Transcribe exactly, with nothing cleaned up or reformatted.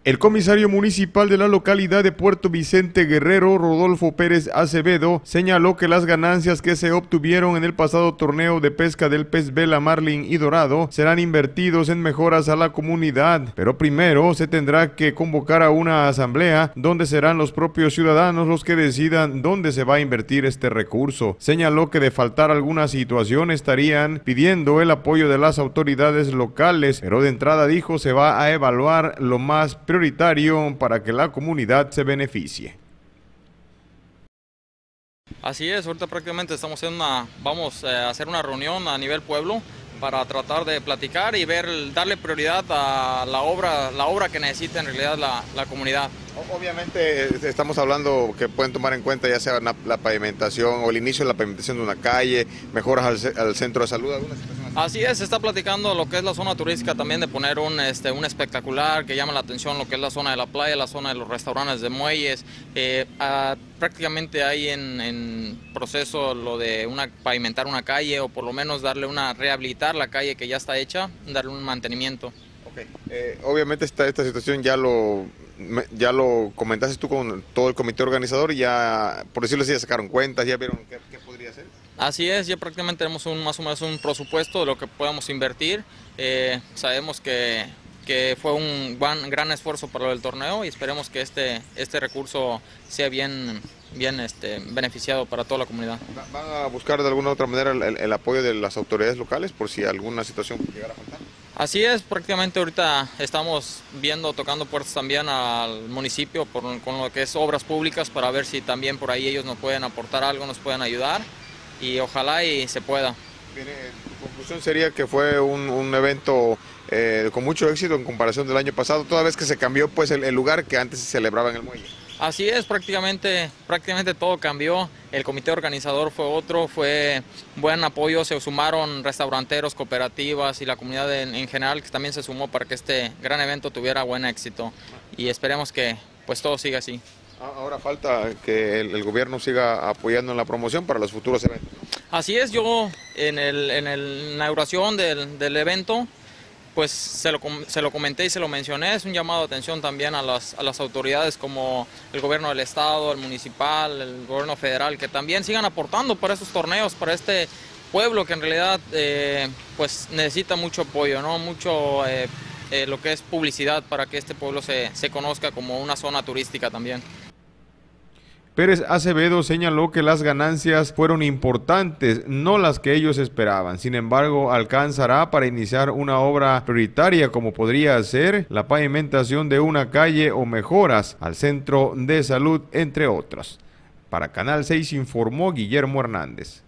El comisario municipal de la localidad de Puerto Vicente Guerrero, Rodolfo Pérez Acevedo, señaló que las ganancias que se obtuvieron en el pasado torneo de pesca del pez vela, marlin y dorado serán invertidos en mejoras a la comunidad, pero primero se tendrá que convocar a una asamblea donde serán los propios ciudadanos los que decidan dónde se va a invertir este recurso. Señaló que de faltar alguna situación estarían pidiendo el apoyo de las autoridades locales, pero de entrada dijo se va a evaluar lo más prioritario para que la comunidad se beneficie. Así es, ahorita prácticamente estamos en una, vamos a hacer una reunión a nivel pueblo para tratar de platicar y ver, darle prioridad a la obra, la obra que necesita en realidad la, la comunidad. Obviamente estamos hablando que pueden tomar en cuenta ya sea una, la pavimentación o el inicio de la pavimentación de una calle, mejoras al, al centro de salud, alguna situación así. Así es, se está platicando lo que es la zona turística también, de poner un, este, un espectacular que llama la atención, lo que es la zona de la playa, la zona de los restaurantes de muelles. Eh, a, prácticamente hay en, en proceso lo de una, pavimentar una calle o por lo menos darle una, rehabilitar la calle que ya está hecha, darle un mantenimiento. Okay. Eh, obviamente esta, esta situación ya lo, ya lo comentaste tú con todo el comité organizador y ya, por decirlo así, ya sacaron cuentas, ya vieron qué, qué podría hacer. Así es, ya prácticamente tenemos un, más o menos un presupuesto de lo que podemos invertir. Eh, sabemos que, que fue un gran, gran esfuerzo para el torneo y esperemos que este, este recurso sea bien, bien este, beneficiado para toda la comunidad. ¿Van a buscar de alguna u otra manera el, el, el apoyo de las autoridades locales por si alguna situación llegara a faltar? Así es, prácticamente ahorita estamos viendo, tocando puertas también al municipio por, con lo que es obras públicas para ver si también por ahí ellos nos pueden aportar algo, nos pueden ayudar y ojalá y se pueda. Bien, tu conclusión sería que fue un, un evento eh, con mucho éxito en comparación del año pasado, toda vez que se cambió pues el, el lugar que antes se celebraba en el muelle. Así es, prácticamente, prácticamente todo cambió, el comité organizador fue otro, fue buen apoyo, se sumaron restauranteros, cooperativas y la comunidad en, en general que también se sumó para que este gran evento tuviera buen éxito y esperemos que pues todo siga así. Ahora falta que el, el gobierno siga apoyando en la promoción para los futuros eventos. Así es, yo en, el, en el, la inauguración del, del evento pues se lo, se lo comenté y se lo mencioné, es un llamado de atención también a las, a las autoridades como el gobierno del estado, el municipal, el gobierno federal, que también sigan aportando para estos torneos, para este pueblo que en realidad eh, pues necesita mucho apoyo, ¿no? Mucho eh, eh, lo que es publicidad para que este pueblo se, se conozca como una zona turística también. Pérez Acevedo señaló que las ganancias fueron importantes, no las que ellos esperaban. Sin embargo, alcanzará para iniciar una obra prioritaria como podría ser la pavimentación de una calle o mejoras al centro de salud, entre otras. Para Canal seis informó Guillermo Hernández.